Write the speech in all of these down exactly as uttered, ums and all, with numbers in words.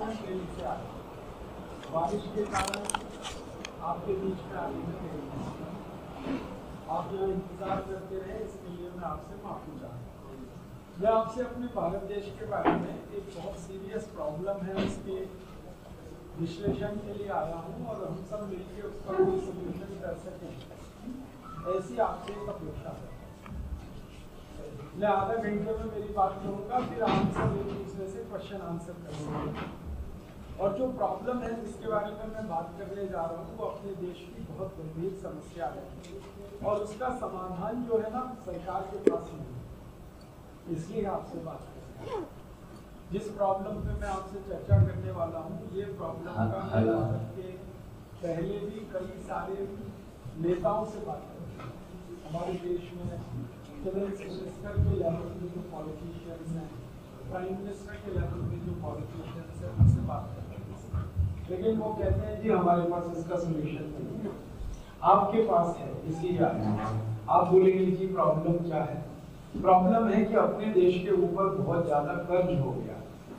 मैं ट्रेन से आया, बारिश के कारण आपके बीच में आने में देरी हुई। आप यहाँ इंतजार करते रहे, इसके लिए मैं आपसे माफी चाहता हूँ। मैं आपसे अपने भारत देश के बारे में एक बहुत सीरियस प्रॉब्लम है उसके विश्लेषण के लिए आया हूँ और हम सब मिलकर उसका कोई सोल्यूशन कर सकें, ऐसी आपसे एक अपेक्षा है। मैं आधा घंटे में मेरी बात करूँगा, फिर आप सब एक दूसरे से क्वेश्चन आंसर करेंगे। और जो प्रॉब्लम है जिसके बारे में मैं बात करने जा रहा हूँ वो अपने देश की बहुत गंभीर समस्या है और उसका समाधान जो है ना सरकार के पास नहीं है, इसलिए आपसे बात कर रहा हूँ। जिस प्रॉब्लम पे मैं आपसे चर्चा करने वाला हूँ ये प्रॉब्लम का भारत के पहले भी कई सारे नेताओं से बात करते हैं। हमारे देश में फाइनेंस मिनिस्टर के लेवल पे जो पॉलिटिशियंस हैं, प्राइम मिनिस्टर के लेवल पे जो पॉलिटिशियंस हैं उनसे बात करते हैं, लेकिन वो कहते हैं जी हमारे पास इसका सोल्यूशन नहीं है, आपके पास है इसीलिए आया। आप बोलेंगे जी प्रॉब्लम क्या है? प्रॉब्लम है कि अपने देश के ऊपर बहुत ज्यादा कर्ज हो गया,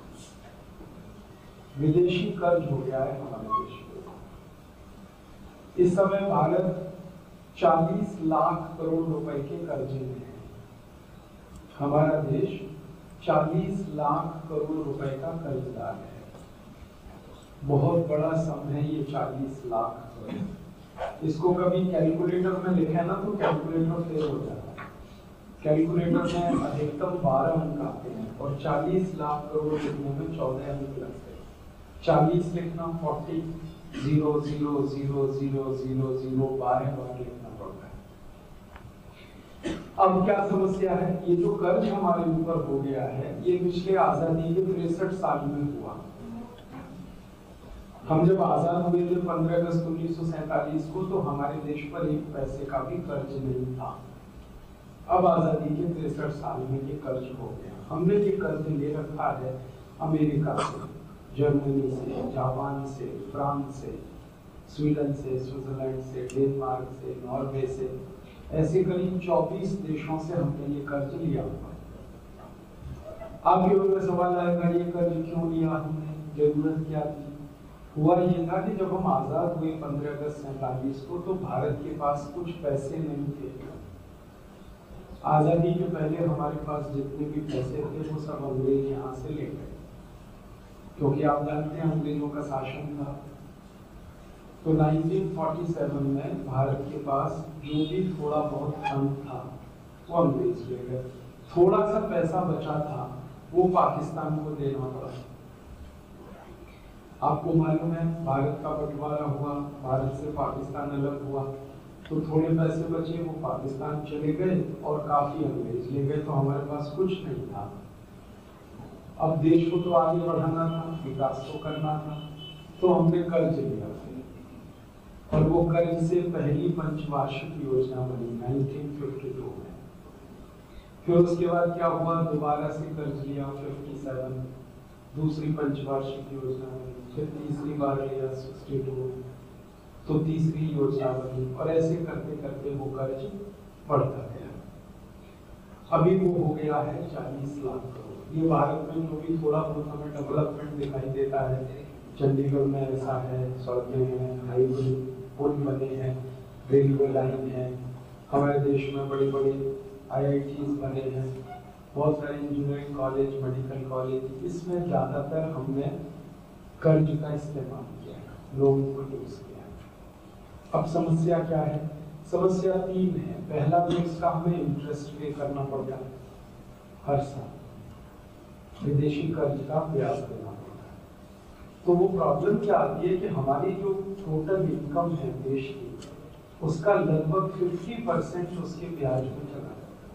विदेशी कर्ज हो गया है हमारे देश में। इस समय भारत चालीस लाख करोड़ रुपए के कर्जे में है। हमारा देश चालीस लाख करोड़ रुपए का कर्जदार है। बहुत बड़ा सम है ये चालीस लाख करोड़। इसको कभी कैलकुलेटर में लिखे ना तो कैलकुलेटर फेल हो जाता है। कैलकुलेटर में अधिकतम बारह अंक आते हैं और चालीस लाख करोड़ लिखने में चौदह अंक लगते हैं। चालीस लिखना forty zero zero zero zero zero zero बारह बार लिखना पड़ता है। अब क्या समस्या है? ये जो कर्ज हमारे ऊपर हो गया है ये पिछले आजादी के तिरसठ साल में हुआ। हम जब आजाद हुए थे पंद्रह अगस्त उन्नीस सौ सैतालीस को तो हमारे देश पर एक पैसे का भी कर्ज नहीं था। अब आजादी के तिरसठ साल में ये कर्ज हो गया। हमने ये कर्ज ले रखा है अमेरिका से, जर्मनी से, जापान से, फ्रांस से, स्वीडन से, स्विट्जरलैंड से, डेनमार्क से, नॉर्वे से, ऐसे करीब चौबीस देशों से हमने ये कर्ज लिया हुआ। आपके मन में सवाल आएगा ये कर्ज क्यों लिया हमने, जरूरत क्या थी? हुआ ये था कि जब हम आजाद हुए पंद्रह अगस्त सैतालीस को तो भारत के पास कुछ पैसे नहीं थे। आजादी के पहले हमारे पास जितने भी पैसे थे वो सब अंग्रेज यहाँ से ले गए, क्योंकि आप जानते हैं अंग्रेजों का शासन था। तो उन्नीस सौ सैंतालीस में भारत के पास जो भी थोड़ा बहुत धन था वो अंग्रेज ले गए। थोड़ा सा पैसा बचा था वो पाकिस्तान को देना पड़ा। आपको मालूम है भारत का बंटवारा हुआ, भारत से पाकिस्तान अलग हुआ तो थोड़े पैसे बचे वो पाकिस्तान चले गए और काफी अंग्रेज ले गए, तो हमारे पास कुछ नहीं था। अब देश को तो आगे बढ़ाना था, विकास तो करना था, तो हमने कर्ज लिया और वो कर्ज से पहली पंचवार्षिक योजना बनी उन्नीस सौ बावन में। फिर उसके बाद क्या हुआ, दोबारा से कर्ज लिया सत्तावन, दूसरी पंचवार्षिक योजना बनी, फिर तीसरी बार लिया बासठ, तो तीसरी योजना बनी और ऐसे करते करते वो कर्ज बढ़ता गया। अभी वो हो गया है चालीस लाख करोड़। ये भारत में जो भी थोड़ा बहुत हमें डेवलपमेंट दिखाई देता है, चंडीगढ़ में ऐसा है, सड़कें हैं, हाईवे पुल बने हैं, रेलवे लाइन है, हमारे देश में बड़े बड़े आई आई टीज़ बने हैं, बहुत सारे इंजीनियरिंग कॉलेज, मेडिकल कॉलेज, इसमें ज़्यादातर हमने कर्ज का इस्तेमाल किया है, लोगों को यूज किया। अब समस्या क्या है? समस्या तीन है। पहला तो इसका हमें इंटरेस्ट पे करना पड़ता है, हर साल विदेशी कर्ज का ब्याज देना पड़ता है। तो वो प्रॉब्लम क्या आती है कि हमारी जो टोटल इनकम है देश की उसका लगभग पचास परसेंट उसके ब्याज में चला जाता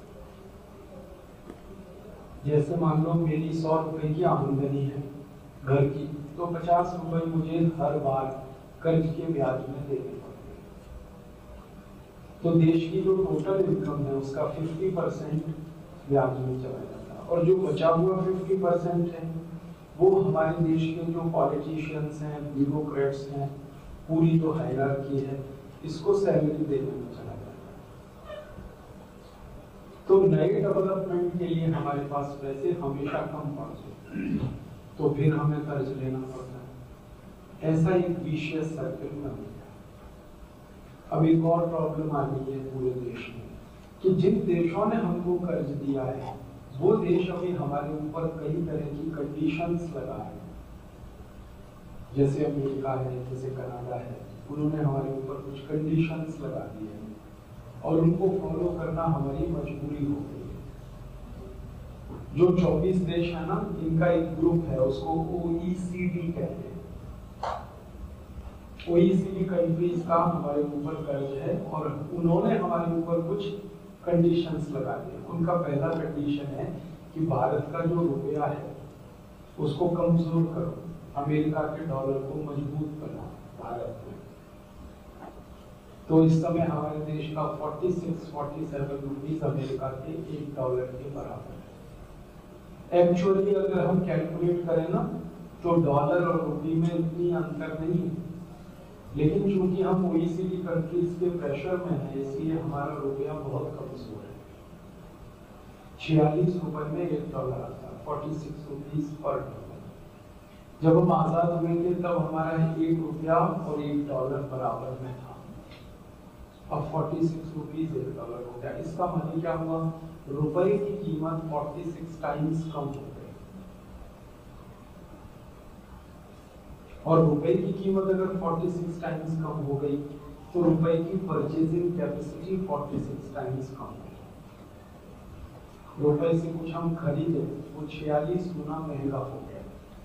है। जैसे मान लो मेरी सौ रुपए की आमदनी है घर की, तो पचास रुपए मुझे हर बार कर्ज के ब्याज में देने पड़ते हैं। तो देश की जो टोटल इनकम है उसका पचास परसेंट ब्याज में चला जाता है और जो बचा हुआ पचास परसेंट है वो हमारे देश के जो पॉलिटिशियंस हैं, ब्यूरोक्रेट्स हैं, पूरी जो हायरार्की है, इसको सैलरी देने में चला जाता है। तो नए डेवलपमेंट के लिए हमारे पास पैसे हमेशा कम पड़ते हैं। तो फिर हमें कर्ज लेना पड़ता है। ऐसा एक विशियस सर्कल बन गया। अब एक और प्रॉब्लम आ गई है पूरे देश में कि जिन देशों ने हमको कर्ज दिया है वो देश अभी हमारे ऊपर कई तरह की कंडीशंस लगा है। जैसे अमेरिका है, जैसे कनाडा है, उन्होंने हमारे ऊपर कुछ कंडीशंस लगा दी है और उनको फॉलो करना हमारी मजबूरी हो गई है। जो चौबीस देश है ना, इनका एक ग्रुप है, उसको ओ ई सी डी कहते हैं। ओ ई सी डी कंट्रीज का हमारे ऊपर कर्ज है और उन्होंने हमारे ऊपर कुछ कंडीशंस लगा दिए। उनका पहला कंडीशन है कि भारत का जो रुपया है उसको कमजोर करो, अमेरिका के डॉलर को मजबूत बनाओ भारत में। तो इस समय हमारे देश का छियालीस सैंतालीस रुपीस अमेरिका के एक डॉलर के बराबर है। एक्चुअली अगर हम कैलकुलेट करें ना तो डॉलर और रुपये में इतनी अंतर नहीं है, लेकिन चूंकि हम O E C D countries के प्रेशर में है इसलिए हमारा रुपया बहुत कमजोर है। छियालीस रुपए में एक डॉलर आता है, छियालीस रुपीस पर डॉलर। जब हम आजाद हुए थे तब हमारा एक रुपया और एक डॉलर बराबर में था। अब छियालीस रुपीस एक डॉलर हो गया। इसका मतलब क्या हुआ? रुपए की कीमत छियालीस टाइम्स कम हो गई। और रुपए की कीमत अगर छियालीस टाइम्स कम हो गई तो रुपए की परचेजिंग कैपेसिटी छियालीस टाइम्स कम हो गई। रुपए से कुछ हम खरीदे वो छियालीस गुना महंगा हो गया।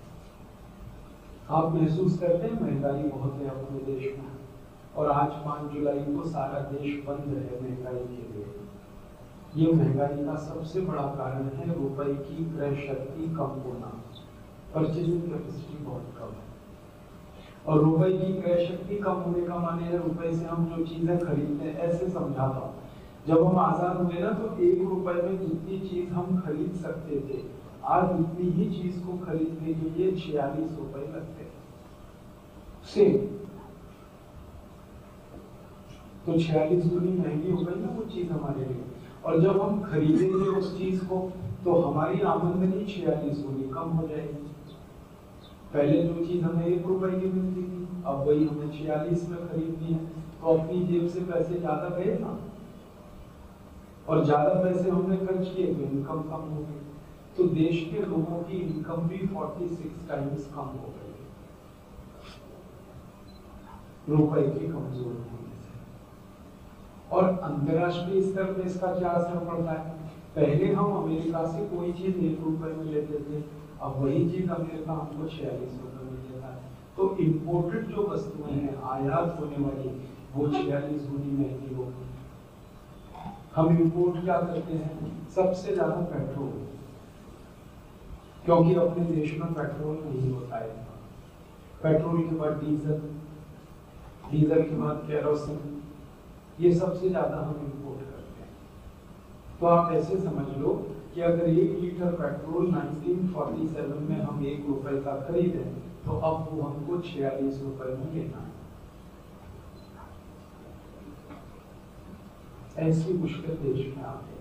आप महसूस करते हैं महंगाई बहुत है अपने देश में, और आज पाँच जुलाई को सारा देश बंद है महंगाई के लिए। ये महंगाई का सबसे बड़ा कारण है रुपए की क्रय शक्ति कम होना, परचेजिंग कैपेसिटी बहुत कम है। और रुपए की क्रय शक्ति कम होने का माने है रुपए से हम जो चीजें खरीदते हैं। ऐसे समझाता हूँ, जब हम आजाद हुए ना तो एक रुपए में जितनी चीज हम खरीद सकते थे आज उतनी ही चीज को खरीदने के लिए छियालीस रुपए लगते सेम। तो छियालीस गुनी महंगी हो गई ना वो चीज हमारे लिए। और जब हम खरीदेंगे उस चीज को तो हमारी आमदनी छियालीस गुनी कम हो जाएगी। पहले जो चीज हमें एक रुपए की मिलती थी अब वही हमें छियालीस में खरीदनी है, तो अपनी जेब से पैसे ज्यादा गए ना, और ज्यादा पैसे हमने खर्च किए तो इनकम कम हो गई। तो देश के लोगों की इनकम भी छियालीस टाइम्स कम हो गई रुपए के कमजोर होने से। और अंतरराष्ट्रीय स्तर पर इसका क्या असर पड़ता है? पहले हम अमेरिका से कोई चीज एक रुपए में लेते थे, अब वही चीज अमेरिका हमको छियालीस रुपए में देता है। तो इम्पोर्टेड जो वस्तुएं हैं आयात होने वाली वो छियालीस गुनी महंगी हो गई। हम इम्पोर्ट क्या करते हैं? सबसे ज्यादा पेट्रोल, क्योंकि अपने देश में पेट्रोल नहीं होता है। पेट्रोल के बाद डीजल, डीजल के बाद केरोसिन, ये सबसे ज्यादा हम इम्पोर्ट करते हैं। तो आप ऐसे समझ लो कि अगर एक लीटर पेट्रोल उन्नीस सौ सैंतालीस में हम एक रुपए का खरीदे तो अब वो हमको छियालीस रुपए में लेना है। ऐसी मुश्किल देश में आ गई।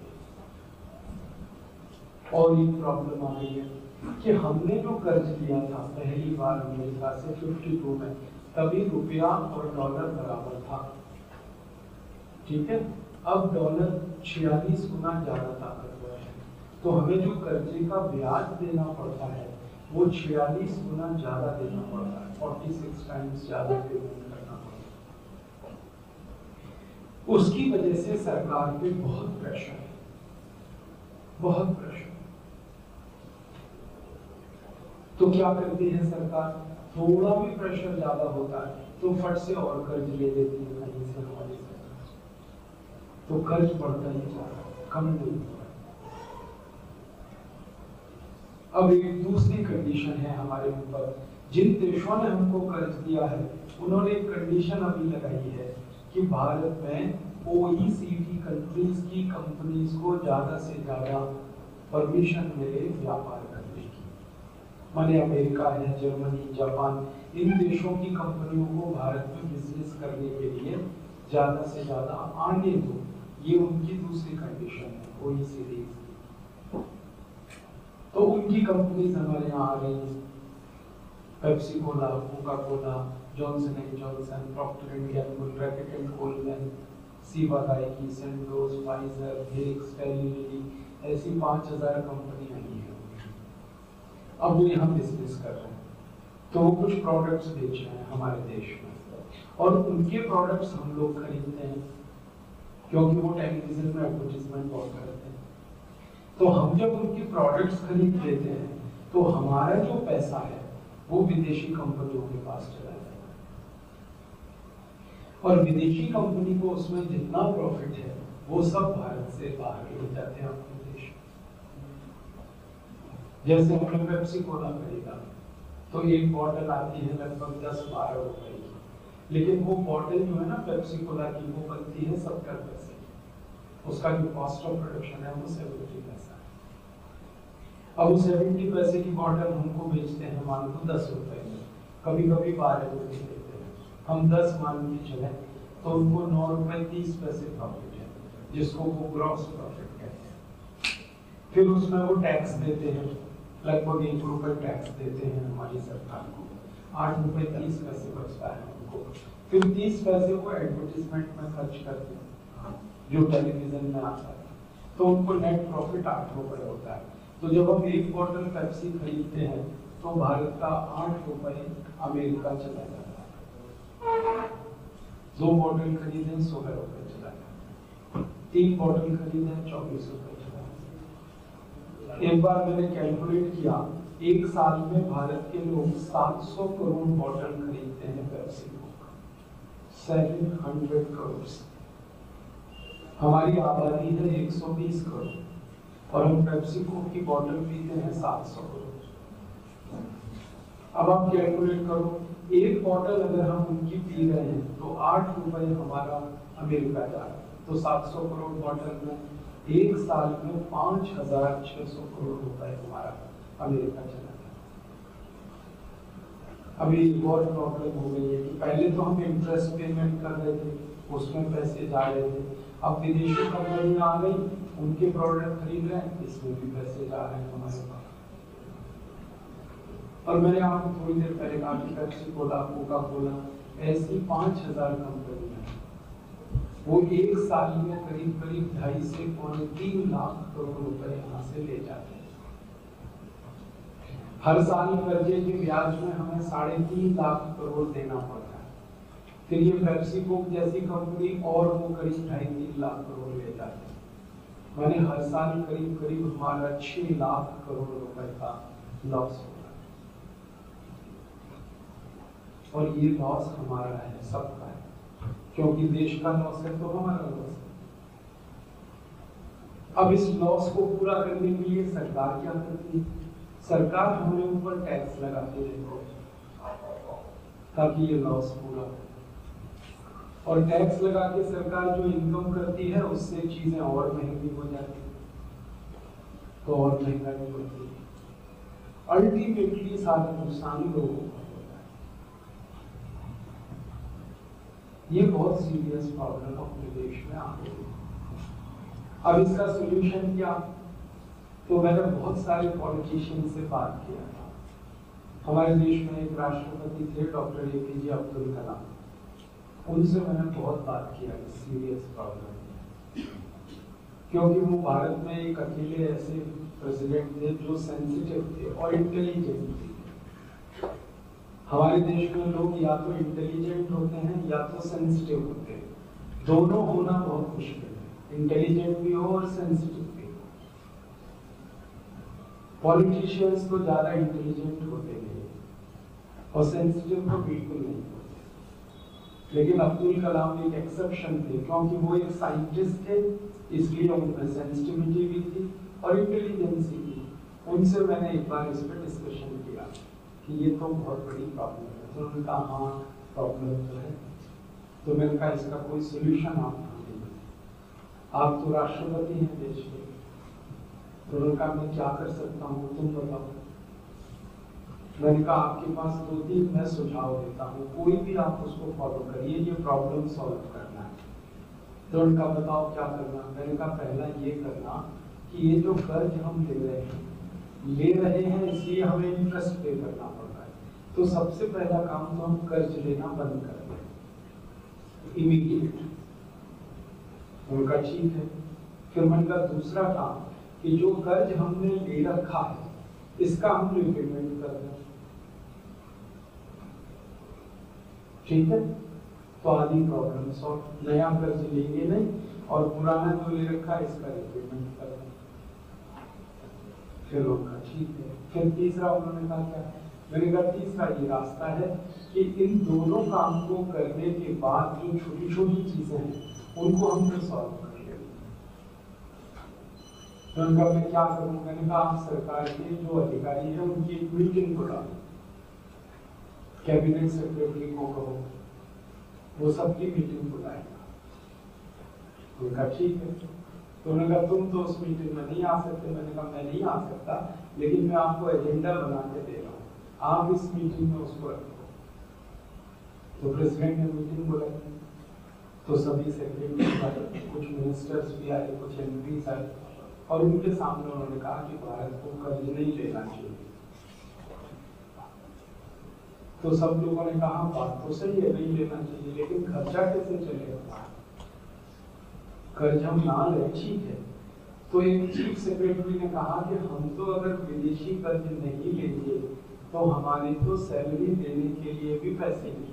और एक प्रॉब्लम आ गई है कि हमने जो कर्ज लिया था पहली बार अमेरिका से बावन में, तभी रुपया और डॉलर बराबर था, ठीक है। अब डॉलर छियालीस गुना ज्यादा ताकतवर है, तो हमें जो कर्जे का ब्याज देना पड़ता है वो छियालीस गुना ज्यादा देना पड़ता है, छियालीस टाइम्स ज्यादा पेमेंट करना पड़ता है। उसकी वजह से सरकार पे बहुत प्रेशर है, बहुत प्रेशर। तो क्या करती है सरकार? थोड़ा भी प्रेशर ज्यादा होता है तो फट से और कर्ज ले लेती है कहीं से हमारी सरकार, तो कर्ज बढ़ता ही जा रहा है, कम नहीं हो रहा। अब एक दूसरी कंडीशन है हमारे ऊपर, जिन देशों ने हमको कर्ज दिया है उन्होंने एक कंडीशन अभी लगाई है कि भारत में O E C D countries की कंपनीज को ज्यादा से ज्यादा परमिशन मिले व्यापार करने की। माने अमेरिका है, जर्मनी, जापान, इन देशों की कंपनियों को भारत में बिजनेस करने के लिए ज्यादा से ज्यादा आने दो, ये उनकी दूसरी कंडीशन है ओ ई सी डी। तो उनकी कंपनीज हमारे यहाँ आ रही हैं, Pepsi Cola, Coca Cola, Johnson and Johnson, Procter and Gamble, Reckitt and Colman, Ciba Geigy, Sandoz, Pfizer, Hicks, टेलीली, ऐसी पाँच हजार कंपनियां आई हैं। अब वो यहाँ बिजनेस कर रहे हैं, तो वो कुछ प्रोडक्ट्स बेच रहे हैं हमारे देश में, और उनके प्रोडक्ट्स हम लोग खरीदते हैं क्योंकि वो टेलीविजन में एडवर्टीजमेंट बहुत करते हैं। तो हम जब उनके प्रोडक्ट्स खरीद लेते हैं तो हमारा जो पैसा है वो विदेशी कंपनियों के पास चला जाता है, और विदेशी कंपनी को उसमें जितना प्रॉफिट है वो सब भारत से बाहर ले जाते हैं अपने देश में। जैसे हमने पेप्सी कोला खरीदा तो एक बॉटल आती है लगभग दस बारह रुपए की, लेकिन वो बॉटल जो है ना पेप्सी कोला की वो बनती है सत्तर पैसे, उसका जो कॉस्ट ऑफ प्रोडक्शन है वो सेवेंटी पैसा है। अब वो सेवेंटी पैसे की बॉटल हमको बेचते हैं मान लो दस रुपए में, कभी कभी बारह रुपए देते हैं, हम दस मान के चले तो उनको नौ रुपए तीस पैसे प्रॉफिट है, जिसको वो ग्रॉस प्रॉफिट कहते हैं। फिर उसमें वो टैक्स देते हैं, लगभग एक रुपए टैक्स देते हैं हमारी सरकार को, आठ रुपए तीस पैसे बचता है उनको। फिर तीस पैसे को एडवर्टीजमेंट में खर्च करते हैं जो टेलीविजन में आता है, तो उनको नेट प्रॉफिट आठ रुपए होता है। तो जब हम एक बॉटल पेप्सी खरीदते हैं तो भारत का आठ रुपए अमेरिका चला जाता है, दो बॉटल खरीदें सोलह रुपए चला जाता है, तीन बॉटल खरीदें चौबीस रुपए चला जाता है। एक बार मैंने कैलकुलेट किया, एक साल में भारत के लोग सात सौ करोड़ बॉटल खरीदते हैं पेप्सी को, सेवन हंड्रेड करोड़। हमारी आबादी है एक सौ बीस करोड़ और हम पेप्सी कोक की बोतल पीते हैं सात सौ करोड़। अब आप कैलकुलेट करो, एक बोतल अगर हम उनकी पी रहे हैं तो आठ रुपए हमारा अमेरिका जा रहा है, तो सात सौ करोड़ बोतल में एक साल में पांच हजार छह सौ करोड़ रुपए हमारा अमेरिका चला गया। अभी एक और प्रॉब्लम हो गई है कि पहले तो हम इंटरेस्ट पेमेंट कर रहे थे, उसमें पैसे जा रहे थे, अब विदेशी कंपनी आ गई, उनके प्रोडक्ट खरीद रहे हैं, इसमें भी पैसे जा रहे हैं हमारे पास। और मैंने आपको थोड़ी देर पहले कहा कि पेप्सी कोला, कोका कोला, ऐसी पांच हजार कंपनियां हैं, वो एक साल में करीब करीब ढाई से पौने तीन लाख करोड़ रुपए यहाँ से ले जाते हैं। हर साल कर्जे के ब्याज में हमें साढ़े तीन लाख करोड़ देना पड़ता है, फिर ये पेप्सी कोक जैसी कंपनी और वो करीब ढाई तीन लाख करोड़ ले जाते हैं। मैंने हर साल करीब करीब हमारा छह लाख करोड़ रुपए का लॉस होगा, और ये लॉस हमारा है, सबका है, क्योंकि देश का लॉस है तो हमारा लॉस है। अब इस लॉस को पूरा करने के लिए सरकार क्या करती है? सरकार हमारे ऊपर टैक्स लगाती है ताकि ये लॉस पूरा हो, और टैक्स लगा के सरकार जो इनकम करती है उससे चीजें और महंगी हो जाती है, तो और महंगाई होती है। अल्टीमेटली सारा नुकसान लोगों को होता है। ये बहुत सीरियस प्रॉब्लम अपने देश में आ गई है। अब इसका सोल्यूशन क्या? तो मैंने बहुत सारे पॉलिटिशियन से बात किया था। हमारे देश में एक राष्ट्रपति थे doctor A P J Abdul Kalam, उनसे मैंने बहुत बात किया इस सीरियस प्रॉब्लम, क्योंकि वो भारत में एक अकेले ऐसे प्रेसिडेंट थे जो सेंसिटिव थे और इंटेलिजेंट थे। हमारे देश में लोग या तो इंटेलिजेंट होते हैं या तो सेंसिटिव होते हैं, दोनों होना बहुत मुश्किल है, इंटेलिजेंट भी हो और सेंसिटिव भी हो। पॉलिटिशियंस तो ज्यादा इंटेलिजेंट होते नहीं और सेंसिटिव तो बिल्कुल नहीं होते, लेकिन अब्दुल कलाम एक एक्सेप्शन थे, क्योंकि वो एक साइंटिस्ट थे, इसलिए उनमें सेंसिटिविटी भी थी और इंटेलिजेंसी भी। उनसे मैंने एक बार इस पर डिस्कशन किया कि ये तो बहुत बड़ी प्रॉब्लम है, तो उन्होंने कहा हाँ प्रॉब्लम तो है। तो मैंने कहा इसका कोई सोल्यूशन आप ढूंढिए, आप तो राष्ट्रपति हैं देश के। तो उन्होंने कहा मैं क्या कर सकता हूँ तुम बताओ। मैंने कहा आपके पास दो तीन मैं सुझाव देता हूँ, कोई भी आप उसको फॉलो करिए, ये प्रॉब्लम सॉल्व करना है। तो उनका बताओ क्या करना? मैंने कहा पहला ये करना कि ये जो कर्ज हम ले रहे हैं ले रहे हैं इसलिए हमें इंटरेस्ट पे करना पड़ रहा है, तो सबसे पहला काम तो हम कर्ज लेना बंद कर दें इमीडिएट। उनका ठीक है। फिर मन का दूसरा काम कि जो कर्ज हमने ले रखा है इसका हम रिपेमेंट कर दें। ठीक है, तो आधी प्रॉब्लम सॉल्व। नया कर्ज लेंगे नहीं और पुराना जो ले रखा है इसका रिपेमेंट कर दें। फिर उनका ठीक है। फिर तीसरा उन्होंने कहा क्या, मैंने कहा तीसरा ये रास्ता है कि इन दोनों काम को करने के बाद जो छोटी छोटी चीजें हैं उनको हम फिर सॉल्व कर लेंगे। तो उनका मैं क्या करूँ, मैंने कहा आप सरकार के जो अधिकारी हैं उनकी एक मीटिंग बुला, कैबिनेट सेक्रेटरी को कहो वो सबकी मीटिंग बुलाएगा। उनका ठीक है। तो उन्होंने कहा तुम तो उस मीटिंग में नहीं आ सकते। मैंने कहा मैं नहीं आ सकता, लेकिन मैं आपको एजेंडा बना के दे रहा हूँ, आप इस मीटिंग में उसको रखो। तो प्रेसिडेंट ने मीटिंग बुलाई, तो सभी सेक्रेटरी आए, कुछ मिनिस्टर्स भी आए, कुछ एमपीज आए, और उनके सामने उन्होंने कहा कि भारत को कर्ज नहीं लेना चाहिए। तो सब लोगों ने कहा बात तो सही है, नहीं लेना चाहिए, लेकिन खर्चा कैसे चलेगा, कर्ज हम ना ले, ठीक है। तो एक चीफ सेक्रेटरी ने कहा कि हम तो अगर विदेशी कर्ज नहीं लेंगे तो हमारी तो सैलरी देने के लिए भी पैसे नहीं,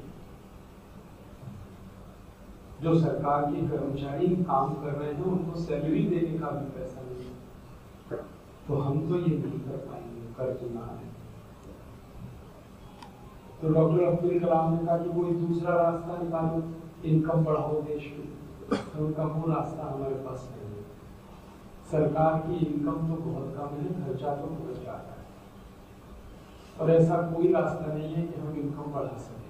जो सरकार के कर्मचारी काम कर रहे हैं उनको सैलरी देने का भी पैसा नहीं, तो हम तो ये नहीं कर पाएंगे, कर्ज ना है। तो डॉक्टर अब्दुल कलाम ने कहा कि कोई दूसरा रास्ता निकालो, इनकम बढ़ाओ देश की। तो उनका वो रास्ता हमारे पास नहीं है। सरकार की इनकम तो बहुत कम है, खर्चा तो बहुत ज्यादा है, और ऐसा कोई रास्ता नहीं है कि हम इनकम बढ़ा सकें।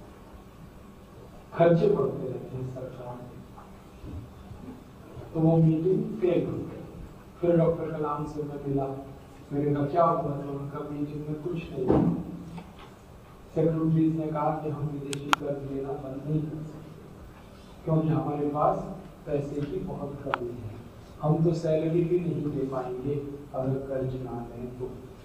खर्चे बढ़ते रहते हैं सरकार के। तो वो मीटिंग फेल हो गई। फिर डॉक्टर कलाम से मैं मिला, मैंने कहा क्या हुआ, तो उनका मीटिंग में कुछ नहीं हुआ। सेक्रेटरीज ने कहा कि हम विदेशी कर्ज लेना बंद नहीं कर सकते क्योंकि हमारे पास पैसे की बहुत कमी है, हम तो सैलरी भी नहीं दे पाएंगे अगर कर्ज ना लें तो।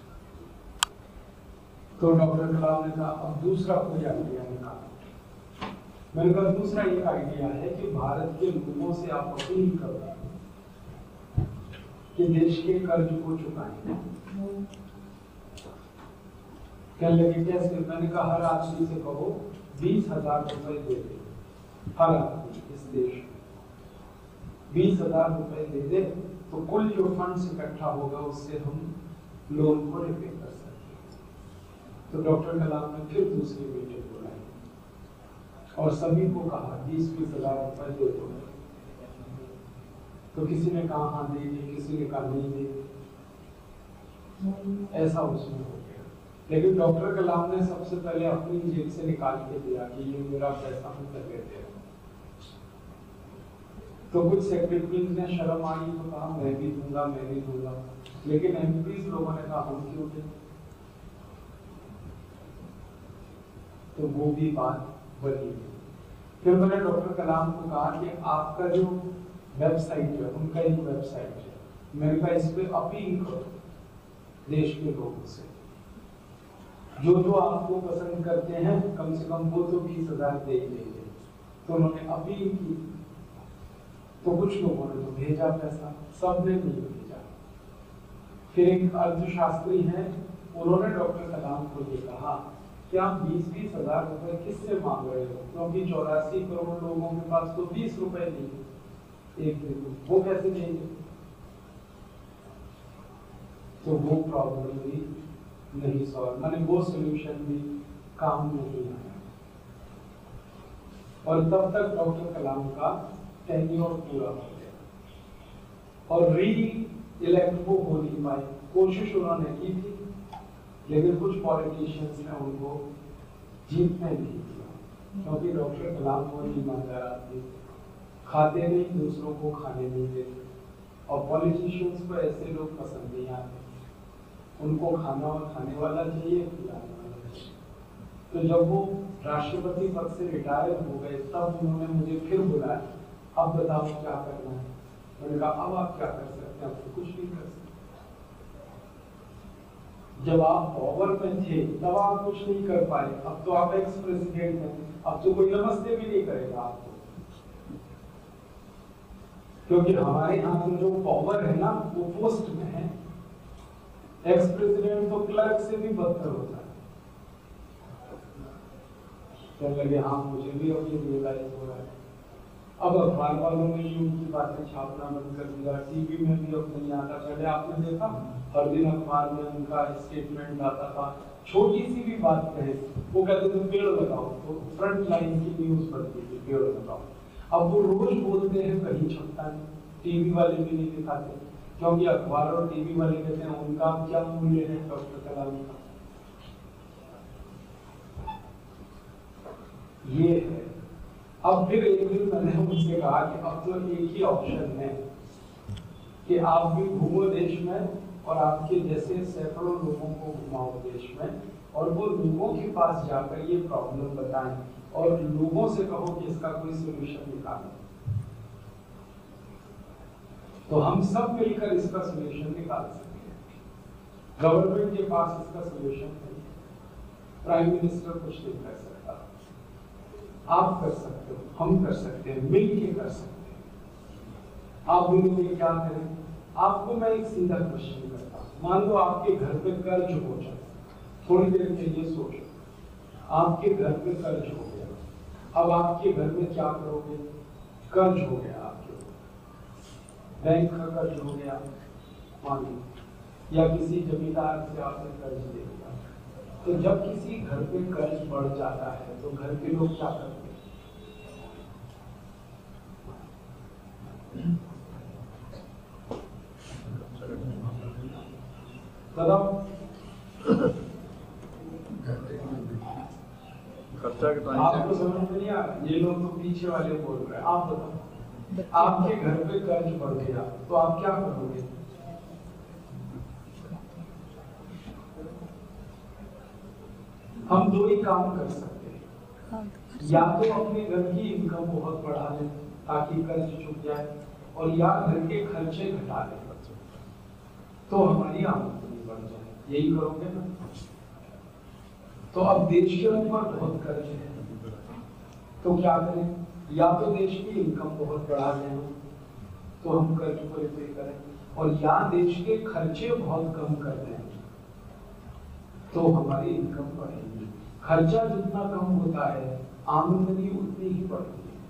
तो डॉक्टर कलाम ने कहा अब दूसरा कोई आइडिया निकालो। मैंने कहा दूसरा एक आइडिया है कि भारत के लोगों से आप अपील करो कि देश के कर्ज को चुकाएं। कहने लगे कैसे, मैंने कहा हर आदमी से कहो बीस हजार रुपए दे दे, हर आदमी इस देश में बीस हजार रुपए दे दे, तो कुल जो फंड्स इकट्ठा होगा उससे हम लोन को रिपे कर सकते हैं। तो डॉक्टर कलाम ने फिर दूसरी मीटिंग बुलाई और सभी को कहा बीस बीस हजार रुपए दे दो। तो किसी ने कहा हाँ दे दी, किसी ने कहा नहीं दे, ऐसा उसमें हो गया। लेकिन डॉक्टर कलाम ने सबसे पहले अपनी जेब से निकाल के दिया कि ये मेरा पैसा हम कर लेते हैं। तो कुछ सेक्रेटरीज ने शर्म आई तो कहा मैं भी दूंगा मैं भी दूंगा, लेकिन एमपीज लोगों ने कहा हम क्यों दें। तो वो भी बात बनी। फिर मैंने डॉक्टर कलाम को कहा कि आपका जो वेबसाइट है, उनका एक वेबसाइट है, मैंने कहा इस पे अपील करो देश के लोगों से, जो जो आपको पसंद करते हैं कम से कम वो तो बीस हजार दे ही देंगे। तो उन्होंने अपील की, तो कुछ लोगों ने तो भेजा पैसा, सब ने नहीं भेजा। फिर एक अर्थशास्त्री हैं, उन्होंने डॉक्टर कलाम को ये कहा कि आप बीस बीस हजार रुपए किससे मांग रहे हो, क्योंकि चौरासी करोड़ लोगों के पास तो बीस रुपए नहीं, एक दिन वो कैसे देंगे। तो वो प्रॉब्लम भी नहीं सॉल्व, माने वो सोल्यूशन भी काम नहीं आया। और तब तक डॉक्टर कलाम का टेन्योर पूरा हो गया और री इलेक्ट वो हो नहीं पाए। कोशिश उन्होंने की थी, लेकिन कुछ पॉलिटिशियंस ने उनको जीतने नहीं दिया, क्योंकि डॉक्टर कलाम बहुत ईमानदार आदमी, खाते नहीं, दूसरों को खाने नहीं देते, और पॉलिटिशियंस को ऐसे लोग पसंद नहीं आते, उनको खाना और खाने वाला चाहिए, खिलाने वाला चाहिए। तो जब वो राष्ट्रपति पद से रिटायर हो गए तब उन्होंने मुझे फिर बुलाया, अब बताओ क्या करना है। मैंने कहा अब आप क्या कर सकते हैं, आप तो कुछ नहीं कर सकते। जब आप पावर में थे तब आप कुछ नहीं कर पाए, अब तो आप एक्स प्रेसिडेंट हैं, अब तो कोई नमस्ते भी नहीं करेगा आपको, क्योंकि हमारे यहाँ तो जो पावर है ना वो पोस्ट में है। एक्स प्रेसिडेंट तो क्लर्क से भी बदतर होता है। तो लगे हाँ मुझे भी अभी रियलाइज हो रहा है। अब अखबार वालों ने भी उनकी बातें छापना बंद कर दिया, टीवी में भी अब नहीं आता। पहले आपने देखा हर दिन अखबार में उनका स्टेटमेंट आता था, छोटी सी भी बात कहे वो कहते थे पेड़ लगाओ, तो फ्रंट लाइन की न्यूज बनती थी पेड़ लगाओ। अब वो रोज बोलते हैं, कहीं छपता नहीं, टीवी वाले भी नहीं दिखाते, क्योंकि अखबार और टीवी वाले कहते हैं उनका क्या मूल्य है डॉक्टर कलाम का। ये है। अब फिर एक दिन मैंने उनसे कहा कि अब तो एक ही ऑप्शन है कि आप भी घूमो देश में और आपके जैसे सैकड़ों लोगों को घुमाओ देश में, और वो लोगों के पास जाकर ये प्रॉब्लम बताएं और लोगों से कहो कि इसका कोई सोल्यूशन निकालो। तो हम सब मिलकर इसका सोल्यूशन निकाल सकते हैं। गवर्नमेंट के पास इसका सोल्यूशन नहीं, प्राइम मिनिस्टर कुछ नहीं कर सकता, आप कर सकते हो, हम कर सकते हैं, मिल के कर सकते हैं। आप बोलोगे क्या करें? आपको मैं एक सीधा क्वेश्चन करता हूं, मान लो आपके घर पे कर्ज हो जाए, थोड़ी देर के लिए सोचो, आपके घर पे कर्ज हो गया, अब आपके घर में क्या करोगे? कर्ज हो गया आपके, बैंक का कर्ज हो गया मान लो, या किसी जमींदार से आपने कर्ज ले लिया। तो जब किसी घर पे कर्ज बढ़ जाता है तो घर के लोग क्या करते हैं? बताओ, खर्चा कितना? आपको समझ में नहीं आ रहा, ये लोग तो पीछे वाले बोल रहे हैं। आप बताओ, आपके घर पे कर्ज बढ़ गया तो आप क्या करोगे? हम दो ही काम कर सकते हैं, या तो अपने घर की इनकम बहुत बढ़ा लें ताकि कर्ज चुक जाए, और या घर के खर्चे घटा लें तो हमारी आमदनी बढ़ जाए। यही करोगे ना? तो अब देश के ऊपर बहुत कर्ज है, तो क्या करें? या तो देश की इनकम बहुत बढ़ा दें तो हम कर्ज को रिपे करें, और या देश के खर्चे बहुत कम कर दें तो हमारी इनकम बढ़ेगी। खर्चा जितना कम होता है आमदनी उतनी ही बढ़ती है।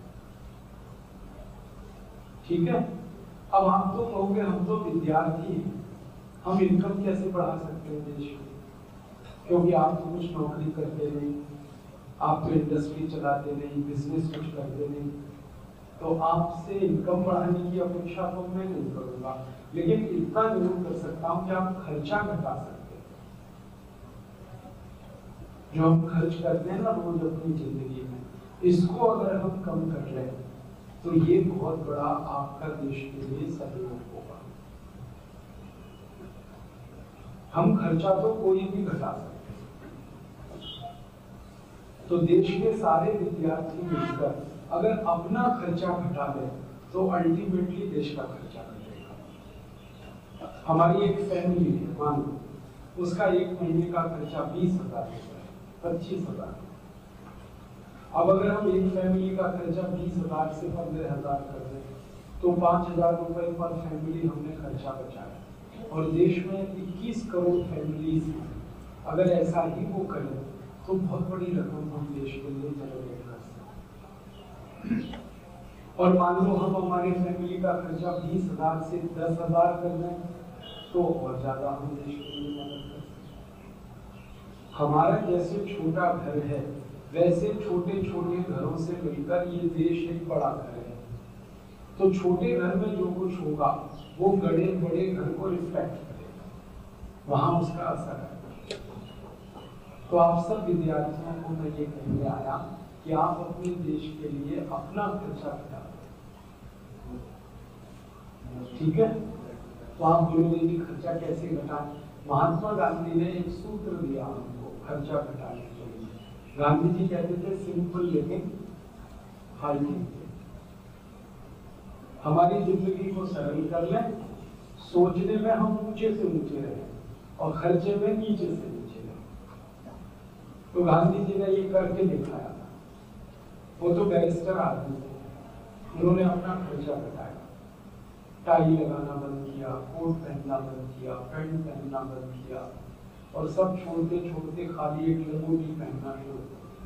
ठीक है? अब आप तो कहोगे हम तो विद्यार्थी हैं, हम इनकम कैसे बढ़ा सकते हैं देश में? क्योंकि आप तो कुछ नौकरी करते नहीं, आप तो इंडस्ट्री चलाते नहीं, बिजनेस कुछ करते नहीं, तो आपसे इनकम बढ़ाने की अपेक्षा तो मैं नहीं करूंगा, लेकिन इतना जरूर कर सकता हूं कि आप खर्चा घटा सकते हैं। जो हम खर्च करते हैं ना रोज अपनी जिंदगी में, इसको अगर हम कम कर लें तो ये बहुत बड़ा आपका देश के लिए सहयोग होगा। हम खर्चा तो कोई भी घटा सकते हैं, तो देश के सारे विद्यार्थी मिलकर अगर अपना खर्चा घटा लें तो अल्टीमेटली देश का खर्चा घटेगा। हमारी एक फैमिली है, मान लो उसका एक महीने का खर्चा बीस हजार है, पच्चीस हजार। अब अगर हम एक फैमिली का खर्चा बीस हजार से पंद्रह हजार कर दें तो पांच हजार रुपए पर फैमिली हमने खर्चा बचाया, और देश में इक्कीस करोड़ फैमिलीज हैं। अगर ऐसा ही वो करें तो बहुत बड़ी रकम हम देश के लिए जनरेट कर सकते हैं। और मान लो हम हमारे फैमिली का खर्चा बीस हजार से दस हजार कर दें तो और ज्यादा हम देश के लिए मदद कर सकते हैं। हमारा जैसे छोटा घर है वैसे छोटे छोटे घरों से मिलकर ये देश एक बड़ा घर है, तो छोटे घर में जो कुछ होगा वो बड़े बड़े घर को रिफ्लेक्ट करेगा, वहां उसका असर है। तो आप सब विद्यार्थियों को मैं ये कहने आया कि आप अपने देश के लिए अपना खर्चा घटा दें। ठीक है? तो आप बोलोगे कि खर्चा कैसे घटाएं? महात्मा गांधी ने एक सूत्र दिया हमको खर्चा घटाने के लिए। गांधी जी कहते थे सिंपल लिविंग हाई थिंकिंग। हमारी जिंदगी को सरल कर लें, सोचने में हम ऊंचे से ऊंचे रहें, और खर्चे में नीचे से नीचे गए। तो गांधी जी ने ये करके दिखाया था। वो तो बैरिस्टर आदमी थे, उन्होंने अपना खर्चा घटाया, टाई लगाना बंद किया, कोट पहनना बंद किया, पैंट पहनना बंद किया, और सब छोड़ते छोड़ते खाली एक लंगोटी पहनना शुरू कर दिया।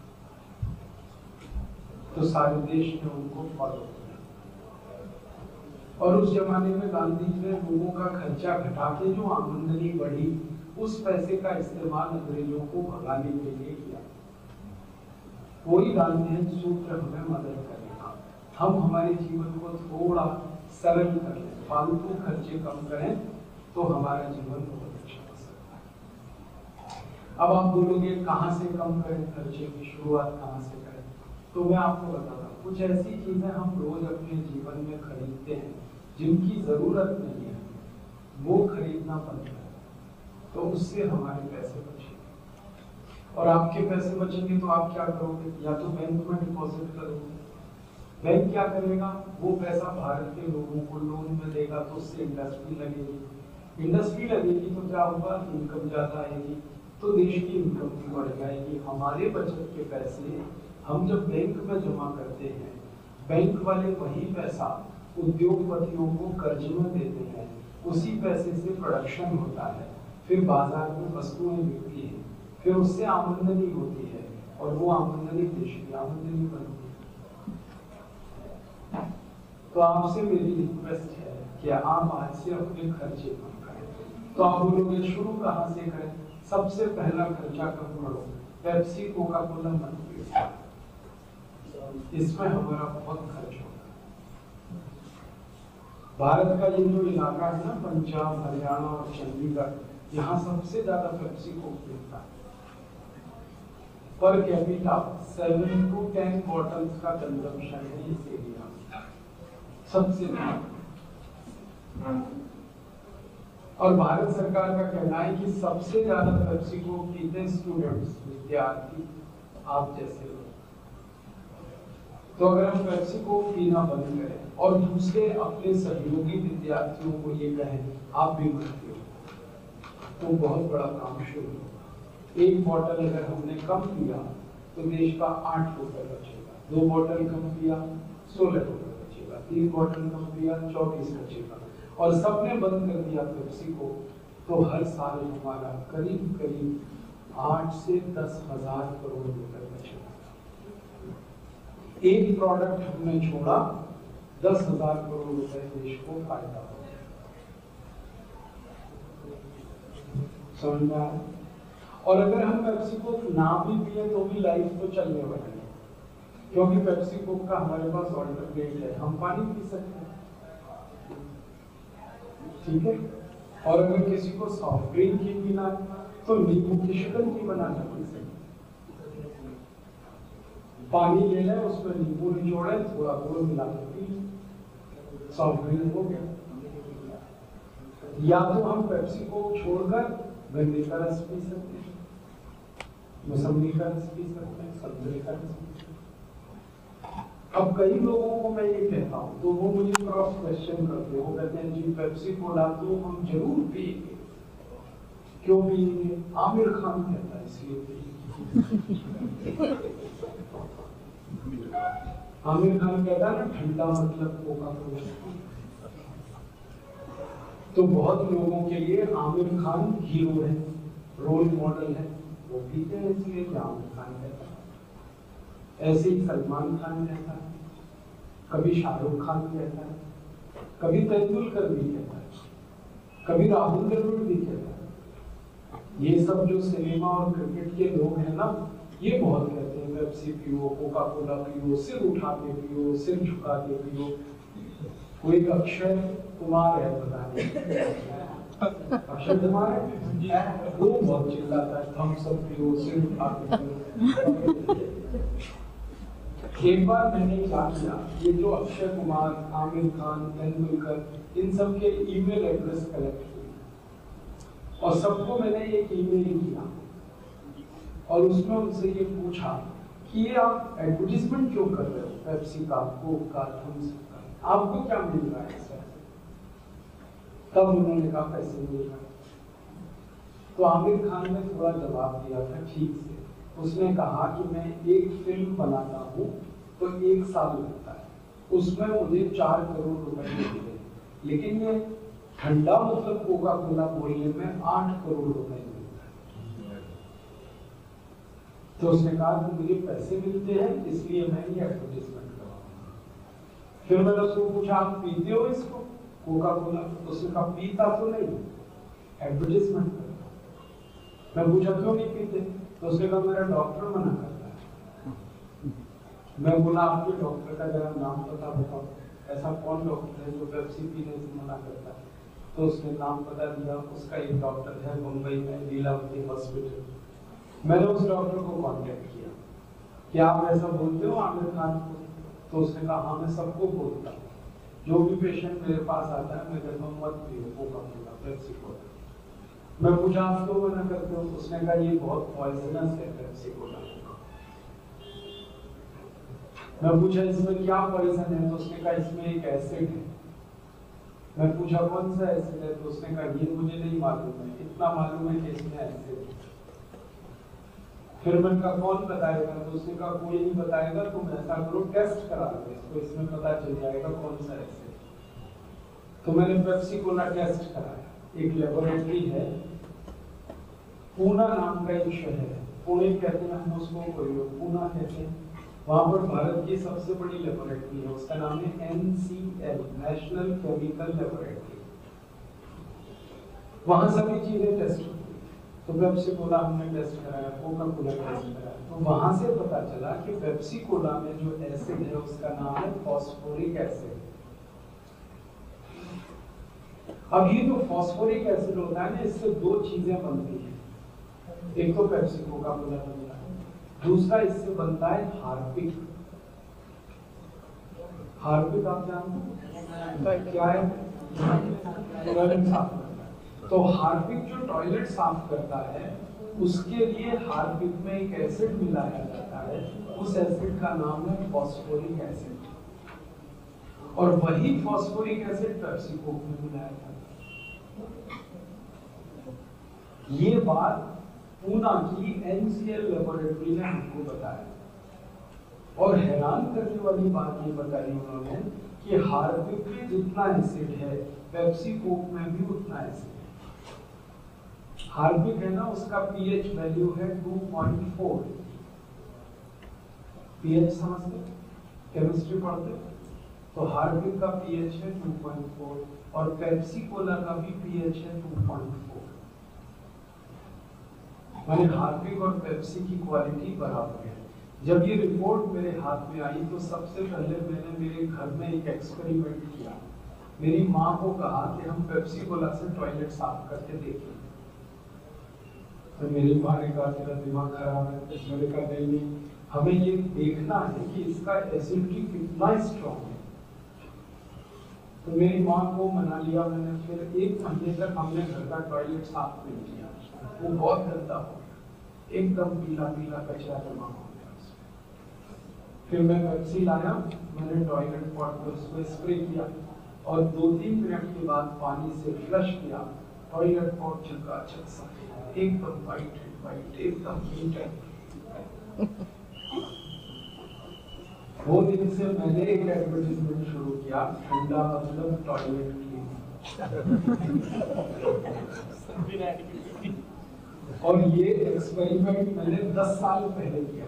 तो सारे देश ने उनको फॉलो किया। और उस जमाने में गांधी जी ने लोगों का खर्चा घटा के जो आमदनी बढ़ी, उस पैसे का इस्तेमाल अंग्रेजों को भगाने के लिए किया। वही गांधी सूत्र हमें मदद करेगा। हम हमारे जीवन को थोड़ा सरल कर लें, फालतू खर्चे कम करें, तो हमारा जीवन बहुत अच्छा हो सकता है। अब आप बोलोगे कहाँ से कम करें खर्चे की शुरुआत कहाँ से करें? तो मैं आपको बताता हूँ, कुछ ऐसी चीजें हम रोज अपने जीवन में खरीदते हैं जिनकी जरूरत नहीं है, वो खरीदना बंद करें, तो उससे हमारे पैसे बचेंगे। और आपके पैसे बचेंगे तो आप क्या करोगे? या तो बैंक में डिपॉजिट करोगे। बैंक क्या करेगा? वो पैसा भारत के लोगों को लोन में देगा, तो उससे इंडस्ट्री लगेगी। इंडस्ट्री लगेगी तो क्या होगा? इनकम ज्यादा आएगी, तो देश की इनकम भी बढ़ जाएगी। हमारे बचत के पैसे हम जब बैंक में जमा करते हैं, बैंक वाले वही पैसा उद्योगपतियों को कर्ज में देते हैं, उसी पैसे से प्रोडक्शन होता है, फिर बाजार में वस्तुएं बिकती हैं, फिर उससे आमदनी होती है, और वो आमदनी देश की आमदनी बनती है। तो आपसे मेरी रिक्वेस्ट है कि आप आज से अपने खर्चे कम करें। तो आप बोलोगे शुरू कहाँ से करें? सबसे पहला खर्चा कम करो, पेप्सी कोका कोला मत पियो, इसमें हमारा बहुत खर्च होगा। भारत का ये जो इलाका है ना, पंजाब, हरियाणा और चंडीगढ़, यहाँ सबसे ज्यादा पेप्सी कोक बिकता है। Per capita seven to ten bottles का कंजम्पशन है इस एरिया में, सबसे ज्यादा। और भारत सरकार का कहना है कि सबसे ज्यादा पेप्सी कोक पीते स्टूडेंट्स, विद्यार्थी, आप जैसे लोग। तो अगर हम पेप्सी कोक पीना बंद करें और दूसरे अपने सहयोगी विद्यार्थियों को ये कहें आप भी मत पियो, तो बहुत बड़ा काम शुरू होगा। एक बॉटल अगर हमने कम पिया तो देश का आठ रुपए बचेगा, दो बॉटल कम पिया सोलह रुपए बचेगा, तीन बॉटल कम पिया चौबीस बचेगा, और सबने बंद कर दिया पेप्सी को, तो हर साल हमारा करीब करीब आठ से दस हजार करोड़ रुपए बचेगा। एक प्रोडक्ट हमने छोड़ा, दस हजार करोड़ रुपए देश को फायदा हो। समझ में आया? और अगर हम पेप्सी कोक ना भी पिए तो भी लाइफ तो चलने वाली है, क्योंकि पेप्सी कोक का हमारे पास ऑल्टरनेट है, हम पानी पी सकते हैं, ठीक है। और अगर किसी को सॉफ्ट ड्रिंक ही पीना है तो नींबू की शिकंजी बना सकते हैं, पानी ले लें, उसमें नींबू निचोड़े, थोड़ा गुड़ मिला के पी, सॉफ्ट ड्रिंक हो गया। या तो हम पेप्सी कोक छोड़कर गन्ने का रस पी सकते हैं, मौसमी का रस पी सकते हैं, संतरे का रस पी सकते हैं। अब कई लोगों को मैं ये कहता हूँ तो वो मुझे क्रॉस क्वेश्चन करते हैं, वो कहते हैं जी पेप्सी कोला तो हम जरूर पिएंगे, क्यों पिएंगे? आमिर खान कहता है इसलिए पिएंगे। आमिर खान कहता है ना ठंडा मतलब कोका कोला। तो बहुत लोगों के लिए आमिर खान हीरो है, रोल मॉडल है, वो पीते हैं इसलिए कि आमिर खान कहता है। ऐसे ही सलमान खान कहता है, कभी शाहरुख खान कहता है, कभी तेंदुलकर भी कहता है, कभी राहुल द्रविड़ भी कहता है। ये सब जो सिनेमा और क्रिकेट के लोग हैं ना, ये बहुत कहते हैं पेप्सी पियो, कोका कोला पियो, सिर उठा के पियो, सिर झुका के पियो। कोई अक्षय कुमार है, पता नहीं अक्षय कुमार है, वो बहुत चिल्लाता है थम्स अप पियो, सिर उठा के पियो। एक बार मैंने क्या किया, ये जो अक्षय कुमार, आमिर खान, तेंदुलकर, इन सब के ईमेल एड्रेस कलेक्ट किए और सबको मैंने एक ईमेल किया और उसमें उनसे ये पूछा कि ये आप एडवर्टाइजमेंट क्यों कर रहे हो, पेप्सी का, कोक का, थम्स अप का, आपको क्या मिल रहा है इससे? तब उन्होंने कहा पैसे मिल रहा है। तो आमिर खान ने थोड़ा जवाब दिया था ठीक से। उसने कहा कि मैं एक फिल्म बनाता हूँ तो एक साल लगता है, उसमें मुझे चार करोड़ रुपए मिलते हैं, लेकिन ये ठंडा मतलब कोका कोला बोलने में आठ करोड़ रुपए मिलता है। तो उसने कहा कि मुझे पैसे मिलते हैं इसलिए मैं ये एडवर्टाइजमेंट करवाऊंगा। फिर मैंने उसको पूछा आप पीते हो इसको कोका कोला? उसने कहा पीता तो नहीं, एडवर्टाइजमेंट करता। मैं पूछा क्यों नहीं पीते? तो उसने कहा मेरा डॉक्टर मना करता है। मैं बोला आपके डॉक्टर का जरा नाम पता बताओ, ऐसा कौन डॉक्टर है जो पेप्सी पीने से मना करता है? तो उसने नाम बता दिया। उसका एक डॉक्टर है मुंबई में, लीलावती हॉस्पिटल। मैंने उस डॉक्टर को कांटेक्ट किया कि आप ऐसा बोलते हो आमिर खान को? तो उसने कहा हाँ मैं सबको बोलता हूँ, जो भी पेशेंट मेरे पास आता है मैं कहता हूँ मत पियो कोका कोला, पेप्सी कोला। मैं पूछा आप क्यों मना करते हो? उसने कहा ये बहुत पॉइजनस है पेप्सी कोला। मैं पूछा इसमें क्या पॉइजन है? तो उसने कहा इसमें एक एसिड है। मैं पूछा कौन सा एसिड है? तो उसने कहा ये मुझे नहीं मालूम है, इतना मालूम है कि इसमें एसिड है। फिर मैंने कहा कौन बताएगा? तो उसने कहा कोई नहीं बताएगा, तुम ऐसा करो टेस्ट करा लो इसको, इसमें पता चल जाएगा कौन सा एसिड। तो मैंने पेप्सी कोला टेस्ट कराया। एक लेबोरेटरी है, पूना नाम का एक शहर है, पुणे कहते हैं हम उसको, कोई लोग पूना कहते हैं। वहां पर भारत की सबसे बड़ी लेबोरेटरी है, उसका नाम है N C L, national chemical laboratory. वहां सभी चीजें टेस्ट होती है। तो पेप्सी कोला हमने टेस्ट कराया, कोका कोला टेस्ट कराया। तो वहां से पता चला कि पेप्सी कोला में जो एसिड है उसका नाम है फॉस्फोरिक एसिड। अब ये जो फॉस्फोरिक एसिड होता है ना, इससे दो चीजें बनती हैं। एक तो पेप्सी कोका कोला बनता है, दूसरा इससे बनता है हार्पिक। हार्पिक आप जानते हैं क्या है? टॉयलेट साफ करता है। तो हार्पिक जो टॉयलेट साफ करता है उसके लिए हार्पिक में एक एसिड मिलाया जाता है, उस एसिड का नाम है फॉस्फोरिक एसिड। और वही फॉस्फोरिक एसिड पेप्सी कोक में मिलाया जाता है। ये बात पूना की एन सी एल लेबोरेटरी ने हमको बताया। और हैरान करने वाली बात ये बताई उन्होंने कि हार्पिक में जितना एसिड है पेप्सी कोक में भी उतना एसिड है। हार्पिक है ना, उसका पीएच वैल्यू है टू पॉइंट फोर। पीएच समझते, केमिस्ट्री पढ़ते? तो हार्पिक का पीएच है टू पॉइंट फोर और पेप्सी कोला का भी पीएच है टू पॉइंट फोर। माने हार्पिक और पेप्सी की क्वालिटी बराबर है। जब ये रिपोर्ट मेरे हाथ में आई तो सबसे पहले मैंने मेरे घर में एक एक्सपेरिमेंट किया। मेरी माँ को कहा कि हम पेप्सी कोला से टॉयलेट साफ करके देखें। तो मेरी माँ ने कहा तेरा दिमाग खराब है। मैंने कहा नहीं, हमें ये देखना है कि इसका एसिडिटी कितना स्ट्रॉन्ग है। तो मेरी माँ को मना लिया मैंने। फिर एक महीने तक हमने घर का टॉयलेट साफ नहीं किया, वो बहुत गंदा हो गया, एकदम पीला पीला कचरा जमा हो गया उसमें। फिर मैं पेप्सी लाया, मैंने टॉयलेट पॉट में उसमें स्प्रे किया और दो तीन मिनट के बाद पानी से फ्लश किया। टॉयलेट पॉट चकाचक साफ, एकदम वाइट वाइट, एकदम नीट है। वो दिन से मैंने एक एडवर्टाइजमेंट शुरू किया, ठंडा मतलब टॉयलेट क्लीन। और ये एक्सपेरिमेंट मैंने दस साल पहले किया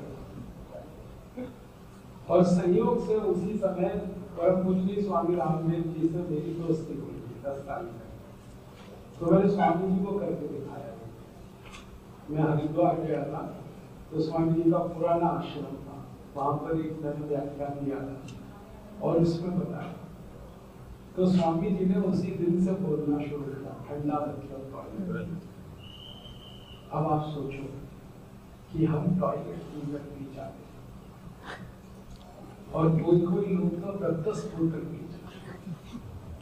और संयोग से उसी समय परम पूज्य स्वामी रामदेव जी से मेरी दोस्ती हुई थी दस साल पहले। तो मैंने स्वामी जी को करके दिखाया। मैं हरिद्वार गया था तो स्वामी जी का पुराना आश्रम था, वहां पर एक मैंने व्याख्यान दिया था और उसमें बताया। तो स्वामी जी ने उसी दिन से बोलना शुरू किया, ठंडा मतलब टॉयलेट। अब आप सोचो कि हम टॉयलेट क्लीनर पी जाते और कोई कोई लोग तो दस दस बोतल पी जाते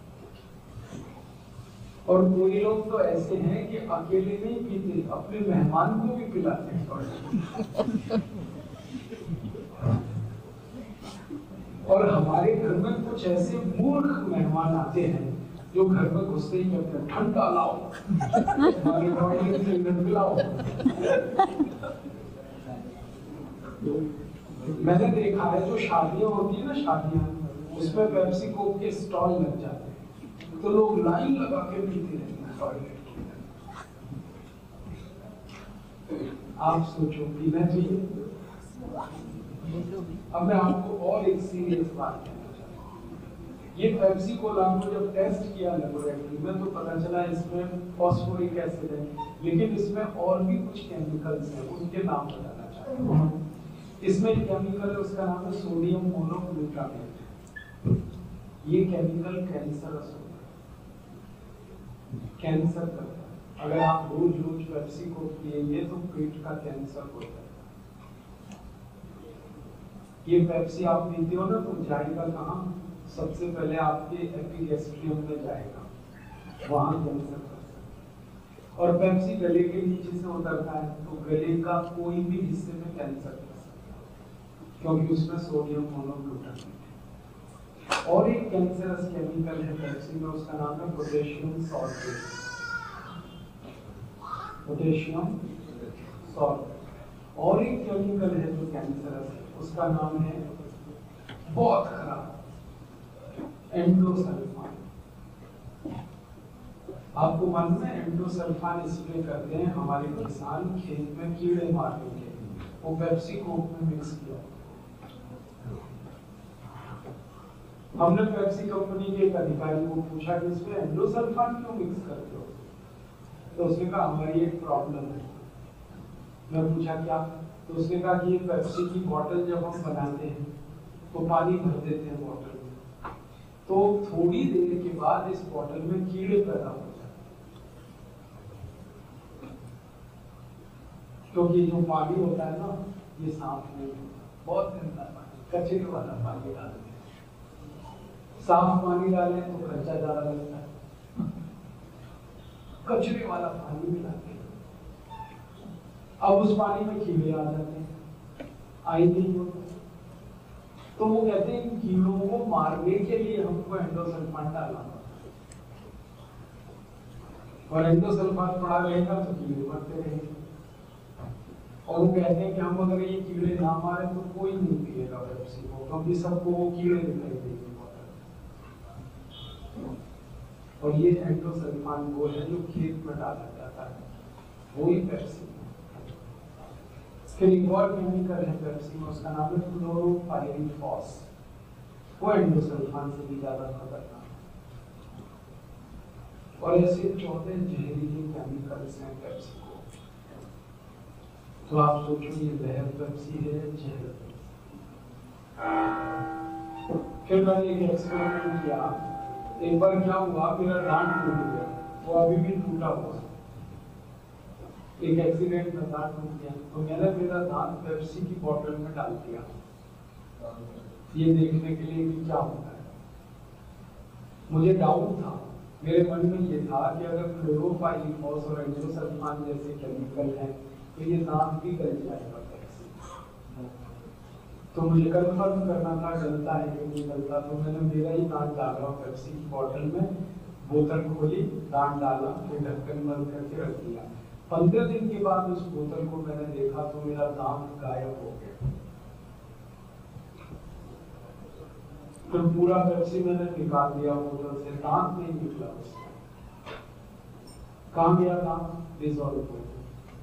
और कोई लोग तो ऐसे हैं कि अकेले नहीं पीते, अपने मेहमान को भी पिलाते हैं टॉयलेट। और हमारे घर में कुछ ऐसे मूर्ख मेहमान आते हैं जो घर में घुसते ही कहते हैं ठंडा लाओ, हमारे बॉडी से निकलाओ। मैंने देखा है जो शादियां होती है ना, शादियां उसमें पेप्सी कोक के स्टॉल लग जाते हैं, तो लोग लाइन लगा के पीते रहते हैं टॉयलेट। आप सोचो पीना चाहिए? अब मैं आपको और एक सीरियस बात कहना चाहता हूँ। ये पेप्सी कोला को जब टेस्ट किया लेबोरेटरी में तो पता चला इसमें फॉस्फोरिक एसिड है, लेकिन इसमें और भी कुछ केमिकल्स हैं, उनके नाम बताना चाहता हूँ। इसमें केमिकल है, उसका नाम है सोडियम मोनोग्लूटामेट। ये केमिकल कैंसरस होता है, कैंसर करता है। अगर आप रोज रोज पेप्सी को पिएंगे तो पेट का कैंसर होता है। ये पेप्सी आप पीते हो ना तो जाएगा कहाँ? सबसे पहले आपके एपिगैस्ट्रियम में जाएगा, वहां कैंसर कर सकता है। और पेप्सी गले के नीचे से उतरता है तो गले का कोई भी हिस्से में कैंसर कर सकता है, क्योंकि उसमें सोडियम मोनोग्लूटामेट है। और एक कैंसरस केमिकल है पेप्सी में, उसका नाम है पोटेशियम सॉल्फेट। पोटेशियम सॉल्फेट। और एक केमिकल है जो कैंसरस है, उसका नाम है बहुत खराब एंडोसल्फान। आपको मालूम है एंडोसल्फान स्प्रे करते हैं हमारे किसान खेत में कीड़े मारने के लिए, वो पेप्सी कोक में मिक्स किया। हमने पेप्सी कंपनी के एक अधिकारी को पूछा कि इसमें एंडोसल्फान क्यों मिक्स करते हो, तो उसने कहा हमारी एक प्रॉब्लम है। मैं पूछा क्या, तो उसने कहा कि ये पेप्सी की बोतल जब हम बनाते हैं तो पानी भर देते हैं बोतल में, तो थोड़ी देर के बाद इस बोतल में कीड़े पैदा हो जाते हैं, क्योंकि जो पानी होता है ना ये साफ नहीं होता, बहुत गंदा पानी, कचरे वाला पानी डालते हैं। साफ पानी डालें तो खर्चा ज्यादा लगता है, कचरे वाला पानी मिलाते हैं, अब उस पानी में कीड़े आ जाते हैं, आई नहीं होता। तो वो कहते हैं कीड़ों को मारने के लिए हमको एंडोसल्फान डालना पड़ता है, और एंडोसल्फान पड़ा रहेगा तो कीड़े मरते रहेंगे। और वो कहते हैं कि हम अगर ये कीड़े ना मारे तो कोई नहीं पिएगा पेप्सी को, क्योंकि सबको वो कीड़े दिखाई देंगे। और ये एंडोसल्फान वो है जो खेत में डाला जाता है, वही पेप्सी। फिर एक और केमिकल है पेप्सी में, उसका नाम है क्लोरोपाइरीफॉस। वो एंडोसल्फान से भी ज्यादा खतरनाक है। और ऐसे चौदह जहरीले केमिकल्स हैं पेप्सी को। तो आप सोचो ये जहर पेप्सी है, जहर पेप्सी। फिर मैंने एक एक्सपेरिमेंट किया। एक बार क्या हुआ, मेरा दांत टूट गया, वो अभी भी टूटा हुआ, एक एक्सीडेंट में दांत टूट गया, तो मैंने मेरा दांत पेप्सी की बोतल में डाल दिया, ये देखने के लिए कि क्या होता है। मुझे डाउट था, मेरे मन में ये था कि अगर क्लोरोपाइरीफॉस और एंडोसल्फान जैसे केमिकल हैं तो ये दांत भी गल जाएगा पेप्सी। तो मुझे कंफर्म करना था गलता है कि नहीं गलता, तो मैंने मेरा ही दांत डाला पेप्सी की बोतल में, बोतल खोली, दांत डाला, फिर ढक्कन बंद करके रख दिया। पंद्रह दिन के बाद उस बोतल को मैंने देखा तो मेरा दांत गायब हो गया। फिर पूरा पेप्सी मैंने निकाल दिया बोतल से, दांत नहीं निकला उसमें। कहाँ गया दांत? डिसॉल्व हो गया।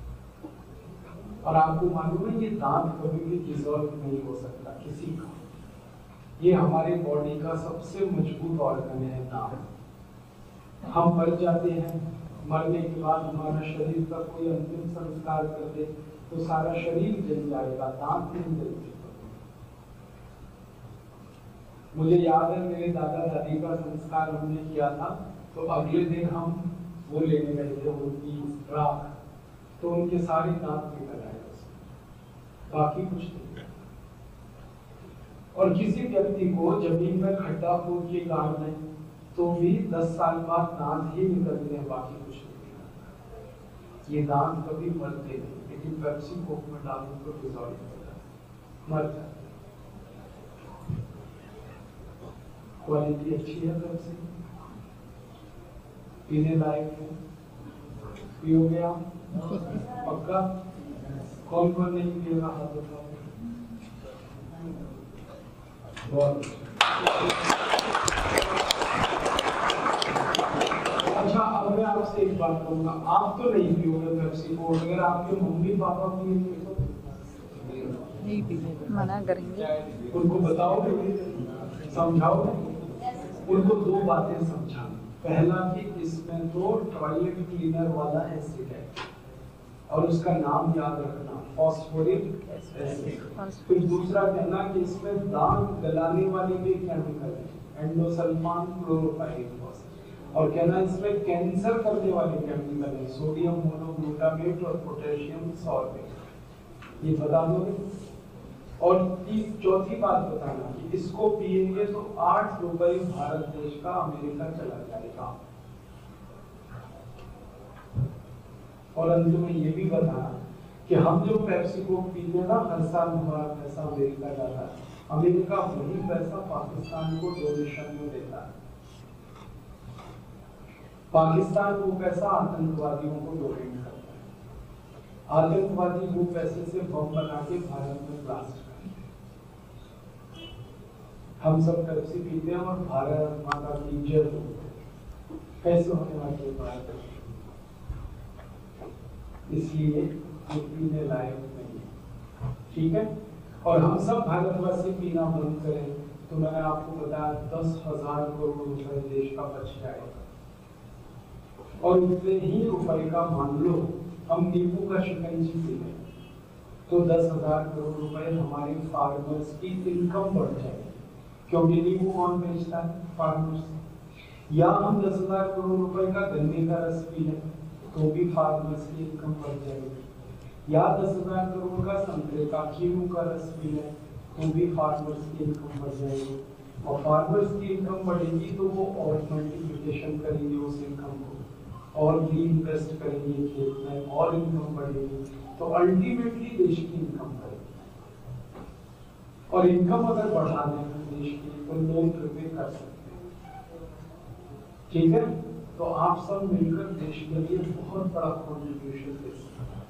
और आपको मालूम है ये दांत कभी भी डिसॉल्व नहीं हो सकता किसी का। ये हमारे बॉडी का सबसे मजबूत ऑर्गन है दांत। हम मर जाते हैं, मरने के बाद हमारा शरीर का कोई अंतिम संस्कार कर दे तो सारा शरीर जल जाएगा, दांत नहीं जलते। मुझे याद है मेरे दादा दादी का संस्कार हमने किया था, तो अगले दिन हम वो लेने गए थे उनकी राख, तो उनके सारे दांत निकल आए, बाकी कुछ नहीं। और किसी व्यक्ति को जमीन में खड्डा खोद के गाड़ दें तो भी दस साल बाद दांत ही निकलते हैं, बाकी कुछ नहीं निकलता। ये दांत कभी मरते नहीं, लेकिन पेप्सी कोक में डालने को डिसॉल्व हो जाता है, मर जाते हैं। क्वालिटी अच्छी है पेप्सी, पीने लायक है, पियोगे आप? पक्का? कौन कौन नहीं पिएगा हाथ उठाओ। बहुत अच्छा। अब मैं आपसे एक बात कहूंगा, आप तो नहीं पियोगे पेप्सी कोल्ड, अगर आपके मम्मी पापा पिएंगे तो नहीं पीने मना करेंगे। उनको बताओगे, समझाओगे? उनको दो बातें समझाना। पहला कि इसमें तो टॉयलेट क्लीनर वाला एसिड है और उसका नाम याद रखना, फॉस्फोरिक एसिड। फिर दूसरा कहना कि इसमें दांत गलाने वाली भी केमिकल है, एंडोसल्फान क्लोरोपाइरिफॉस। और कहना इसमें कैंसर करने वाले केमिकल है, सोडियम मोनोग्लूटामेट और पोटेशियम सॉल्फेट। ये बता दोगे? और तीस चौथी बात बताना कि इसको पिएंगे तो आठ रुपए भारत देश का अमेरिका चला जाएगा। और अंत में ये भी बताना कि हम जो पेप्सी को पीते ना, हर साल हमारा पैसा अमेरिका जाता है, अमेरिका वही पैसा पाकिस्तान को डोनेशन में देता है। पाकिस्तान वो पैसा आतंकवादियों को डोनेट करता है। आतंकवादी वो पैसे से बम बना के भारत में ब्लास्ट करते हैं। हम सब पेप्सी पीते हैं और भारत माता की जय बोलते हैं। कैसे होने वाली है भारत? इसलिए ये पीने लायक नहीं है, ठीक है? और हम सब भारतवासी पीना बंद करें तो मैंने आपको बताया दस हजार करोड़ रुपए देश का बच जाएगा। और उतने ही रुपए का मान लो हम नींबू का शिकंजी पी लें तो दस हजार करोड़ रुपए हमारे फार्मर्स की इनकम बढ़ जाएगी, क्योंकि नींबू कौन बेचता है? फार्मर्स। या हम दस हजार करोड़ रुपए का गन्ने का रस पी लें तो भी फार्मर्स की इनकम बढ़ जाएगी। या दस हजार करोड़ का संतरे का कीनू का रस पी लें तो भी फार्मर्स की इनकम बढ़ जाएगी। और फार्मर्स की इनकम बढ़ेगी तो वो और मल्टीप्लिकेशन करेंगे उस इनकम को, और री इन्वेस्ट करेंगे खेत में, और इनकम बढ़ेगी, तो अल्टीमेटली देश की इनकम बढ़ेगी। और इनकम अगर बढ़ा दें देश की तो लोन रिपे कर सकते हैं, ठीक है? तो आप सब मिलकर देश के लिए बहुत बड़ा कॉन्ट्रीब्यूशन दे सकते हैं।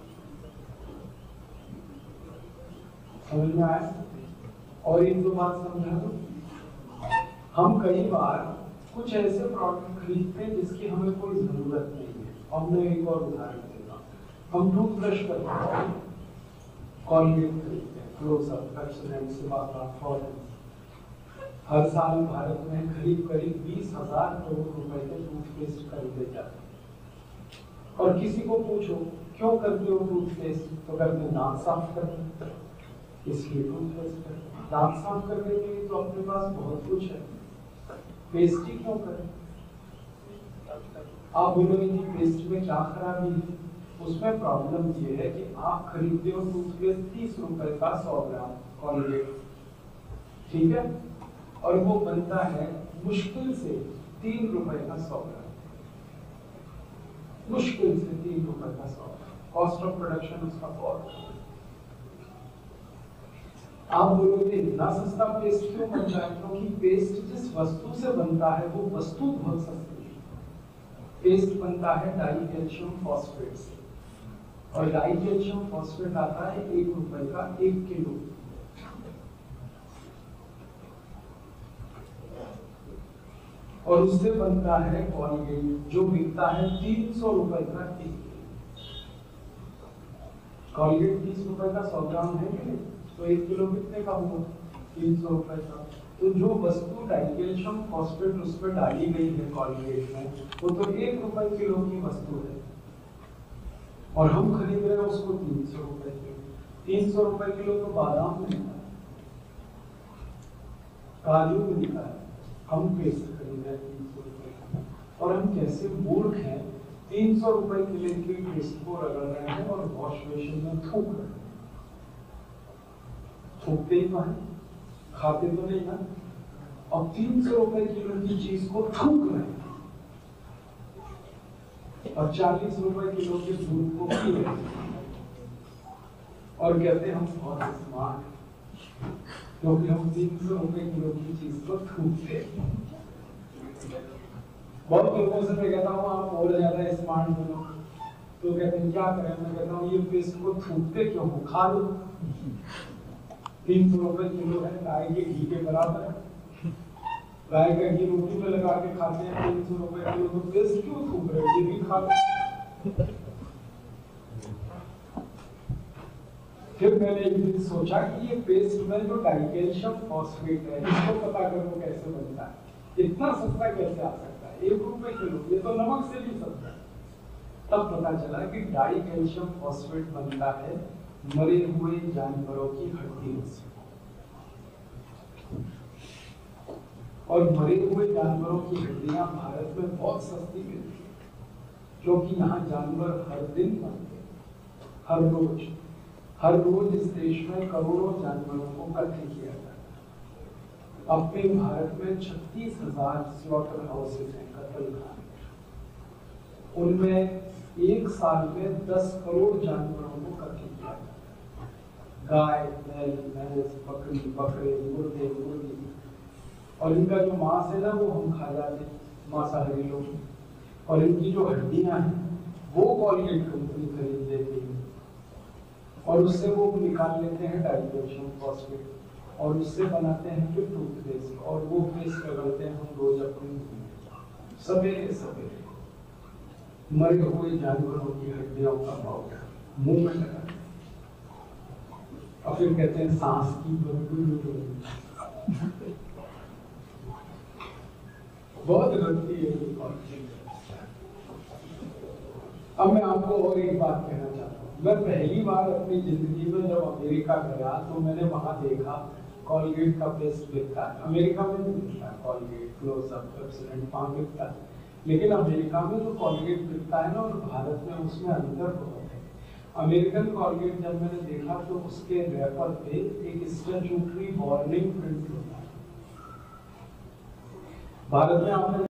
समझ में आया? और एक दो बात समझा दो। हम कई बार कुछ ऐसे प्रोडक्ट खरीदते हैं जिसकी हमें कोई जरूरत नहीं है। अब मैं एक और उदाहरण देता हूँ। हम टूथब्रश करते हैं, कॉलगेट खरीदते हैं, क्लोजअप, पेप्सोडेंट, सिबाका, फॉरेंस। हर साल भारत में करीब करीब बीस हजार करोड़ रुपए के टूथपेस्ट खरीदे जाते हैं। और किसी को पूछो क्यों करते हो टूथपेस्ट, तो कहते हैं दांत साफ करते हैं, इसलिए टूथपेस्ट करते हैं। दांत साफ करने के लिए तो अपने पास बहुत कुछ है, पेस्ट ही क्यों करें? आप बोलोगे कि पेस्ट में क्या खराबी है? उसमें प्रॉब्लम ये है कि आप खरीदते हो टूथपेस्ट तीस रुपए का सौ ग्राम कॉलगेट, ठीक है? और वो बनता है मुश्किल से तीन रुपए का सौ ग्राम, मुश्किल से तीन रुपए का सौ ग्राम, कॉस्ट ऑफ प्रोडक्शन उसका बहुत। आप बोलोगे इतना सस्ता पेस्ट क्यों बनता है? क्योंकि पेस्ट जिस वस्तु से बनता है वो वस्तु बहुत सस्ती है। पेस्ट बनता है डाइकैल्शियम फॉस्फेट से, और डाइकैल्शियम फॉस्फेट आता है एक रुपए का एक किलो। और उससे बनता है कॉलगेट जो बिकता है तीन सौ रुपए का एक किलो। कॉलगेट तीस रुपए का सौ ग्राम है कि नहीं, तो एक किलो कितने का हुआ? तीन सौ रुपए का। तो जो वस्तु डाइकैल्शियम फॉस्फेट उस पर डाली गई है कॉलगेट में, वो तो एक रुपए किलो की वस्तु है, और हम खरीद रहे हैं उसको तीन सौ रुपए किलो। तीन सौ रुपए किलो तो बादाम मिलता है, काजू मिलता है, हम पेस्ट खरीद रहे हैं तीन सौ रुपए का। और हम कैसे मूर्ख हैं, तीन सौ रुपए किलो की पेस्ट को रगड़ रहे हैं और वॉश बेसिन में थूक रहे हैं। थूकते ही तो है, खाते तो नहीं ना। और तीन सौ रुपए किलो की चीज को थूक रहे हैं और चालीस रुपए किलो के दूध को पी रहे हैं, और कहते हैं हम बहुत स्मार्ट, क्योंकि हम तीन सौ रुपए किलो की चीज को थूकते हैं। बहुत लोगों से मैं कहता हूँ आप और ज्यादा स्मार्ट बनो, तो कहते हैं क्या करें, मैं कहता हूँ ये पेस्ट को थूकते क्यों हो, खा लो। तीन सौ रुपए किलो है, गाय के घी के बराबर है। गाय का घी रोटी में लगा के खाते हैं, तीन सौ रुपए किलो, तो पेस्ट क्यों थूक रहे हो, ये भी खा लो। फिर मैंने एक दिन सोचा कि ये पेस्ट में जो डाइकैल्शियम फॉस्फेट है, इसको पता करो कैसे बनता है, इतना सस्ता कैसे आ सकता है, एक रुपए किलो, ये तो नमक से भी सस्ता है। तब पता चला कि डाइकैल्शियम फॉस्फेट बनता है मरे हुए जानवरों की हड्डियों से, और मरे हुए जानवरों की हड्डियां भारत में बहुत सस्ती मिलती है, क्योंकि यहाँ जानवर हर दिन मरते हैं, हर रोज हर रोज इस देश में करोड़ों जानवरों को कत्ल किया जाता है। अपने भारत में छत्तीस हजार स्लॉटर हाउसेज हैं, कत्ल खाने, उनमें एक साल में दस करोड़ जानवरों को कत्ल किया जाता है। गाय, बैल, भैंस, बकरी, बकरे, मुर्गे, मुर्गी, और इनका जो मांस है ना वो हम खा जाते हैं, मांसाहारी लोग, और इनकी जो हड्डियां हैं वो कॉलगेट कंपनी खरीद लेती है, और उससे वो निकाल लेते हैं डाइकैल्शियम फॉस्फेट, और उससे बनाते हैं फिर टूथपेस्ट, और वो पेस्ट लगाते हैं हम रोज अपने सवेरे सवेरे मरे हुए जानवरों की हड्डियों का पाउडर मुंह में लगाते हैं, और फिर कहते हैं सांस की बदबू। बहुत गलती है ये। अब मैं आपको और एक बात कहना चाहता हूँ, मैं पहली बार अपनी जिंदगी में जब अमेरिका गया तो मैंने वहां देखा कॉलगेट का पेस्ट बिकता है। अमेरिका में नहीं बिकता कॉलगेट, क्लोजअप, पेप्सोडेंट वहां बिकता है, लेकिन अमेरिका में जो कॉलगेट बिकता है ना और भारत में उसमें अंतर बहुत है। अमेरिकन कॉलगेट जब मैंने देखा तो उसके रैपर पे एक स्टैट्यूटरी वार्निंग प्रिंट होता है। भारत में आपने